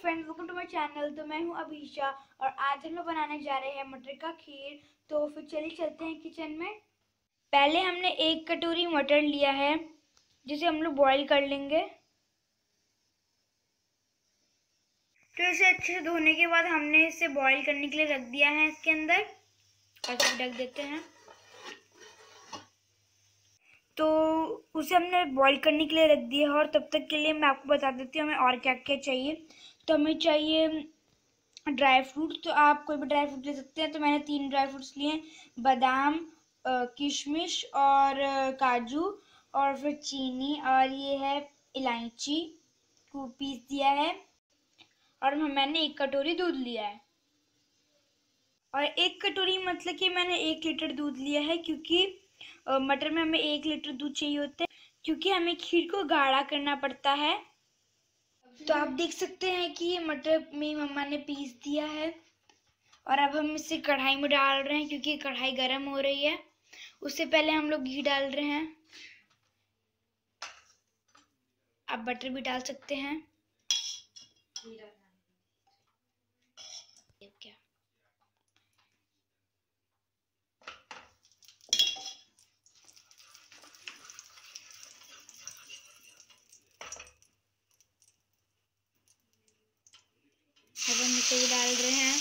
Friends, welcome to my channel. तो मैं हूं अभिषा और आज हम लोग बनाने जा रहे हैं मटर का खीर। तो फिर चलिए चलते हैं किचन में। पहले हमने 1 कटोरी मटर लिया है जिसे हम लोग बॉईल कर लेंगे। तो इसे अच्छे से धोने के बाद हमने इसे बॉईल करने के लिए रख दिया है इसके अंदर, और इसे ढक देते हैं। तो उसे हमने बॉईल करने के लिए रख दिया है और तब तक के लिए मैं आपको बता देती हूँ हमें और क्या क्या चाहिए। तो हमें चाहिए ड्राई फ्रूट। तो आप कोई भी ड्राई फ्रूट ले सकते हैं। तो मैंने 3 ड्राई फ्रूट्स लिए, बादाम, किशमिश और काजू, और फिर चीनी, और ये है इलायची को पीस दिया है। और मैंने 1 कटोरी दूध लिया है। और 1 कटोरी मतलब कि मैंने 1 लीटर दूध लिया है, क्योंकि मटर में हमें 1 लीटर दूध चाहिए होता है, क्योंकि हमें खीर को गाढ़ा करना पड़ता है। तो आप देख सकते हैं कि ये मटर मेरी मम्मा ने पीस दिया है। और अब हम इसे कढ़ाई में डाल रहे हैं, क्योंकि कढ़ाई गर्म हो रही है। उससे पहले हम लोग घी डाल रहे हैं। आप बटर भी डाल सकते हैं। क्या अब हम इसे भी डाल रहे हैं।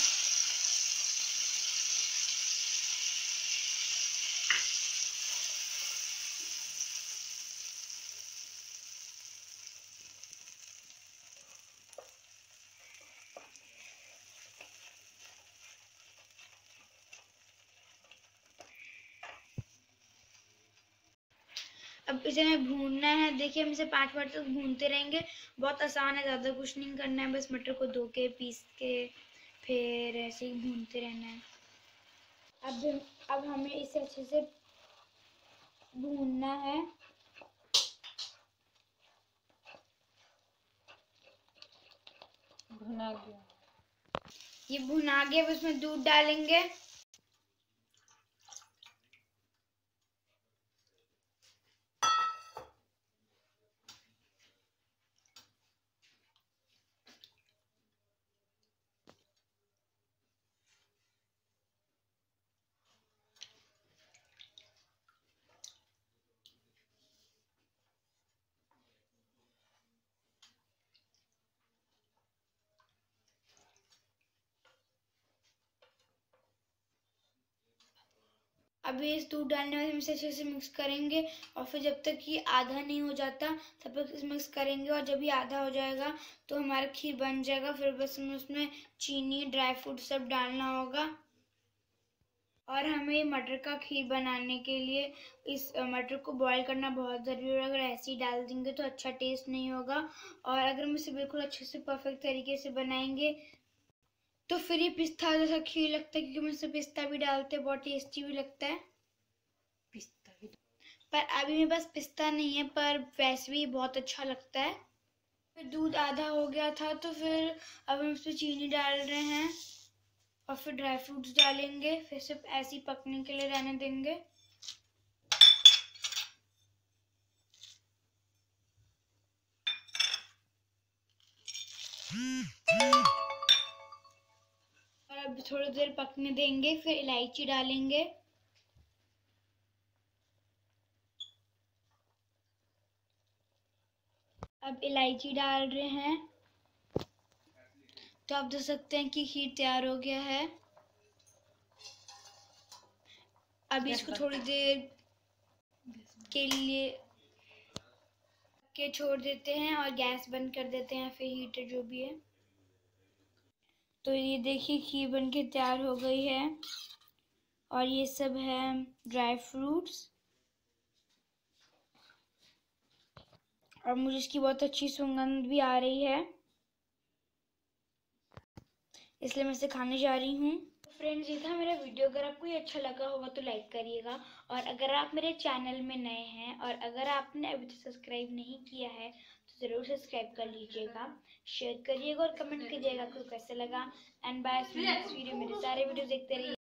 अब इसे हमें भूनना है। देखिए, हम इसे 5 मिनट तक भूनते रहेंगे। बहुत आसान है, ज़्यादा कुछ नहीं करना है, बस मटर को धो के पीस के फिर ऐसे ही भूनते रहना है। अब हमें इसे अच्छे से भूनना है। भुना गया, ये भुना गया। अब इसमें दूध डालेंगे। अब ये इस दूध डालने में हम इसे अच्छे से मिक्स करेंगे, और फिर जब तक ये आधा नहीं हो जाता तब तक इसे मिक्स करेंगे। और जब ये आधा हो जाएगा तो हमारा खीर बन जाएगा। फिर बस हमें उसमें चीनी, ड्राई फ्रूट सब डालना होगा। और हमें मटर का खीर बनाने के लिए इस मटर को बॉईल करना बहुत ज़रूरी है। अगर ऐसे ही डाल देंगे तो अच्छा टेस्ट नहीं होगा। और अगर हम इसे बिल्कुल अच्छे से परफेक्ट तरीके से बनाएंगे तो फिर ये पिस्ता जैसा खीर लगता है, क्योंकि हम इसमें पिस्ता भी डालते हैं, बहुत टेस्टी भी लगता है। पिस्ता भी। पर अभी मेरे पास पिस्ता नहीं है, पर वैसे भी बहुत अच्छा लगता है। फिर दूध आधा हो गया था, तो फिर अब हम इसमें चीनी डाल रहे हैं और फिर ड्राई फ्रूट्स डालेंगे। फिर सिर्फ ऐसे ही पकने के लिए रहने देंगे। और अब थोड़ी देर पकने देंगे, फिर इलायची डालेंगे। अब इलायची डाल रहे हैं। तो आप देख सकते हैं कि खीर तैयार हो गया है। अब इसको थोड़ी देर के लिए छोड़ देते हैं और गैस बंद कर देते हैं, फिर हीटर जो भी है। तो ये देखिए, खीर बन के तैयार हो गई है। और ये सब है ड्राई फ्रूट्स, और मुझे इसकी बहुत अच्छी सुगंध भी आ रही है, इसलिए मैं इसे खाने जा रही हूँ। फ्रेंड्स, ये था मेरा वीडियो। अगर आपको ये अच्छा लगा होगा तो लाइक करिएगा। और अगर आप मेरे चैनल में नए हैं और अगर आपने अभी तक सब्सक्राइब नहीं किया है तो ज़रूर सब्सक्राइब कर लीजिएगा, शेयर करिएगा और कमेंट कीजिएगा आपको कैसे लगा। And bye, next video. मेरे सारे वीडियो देखते रहिए।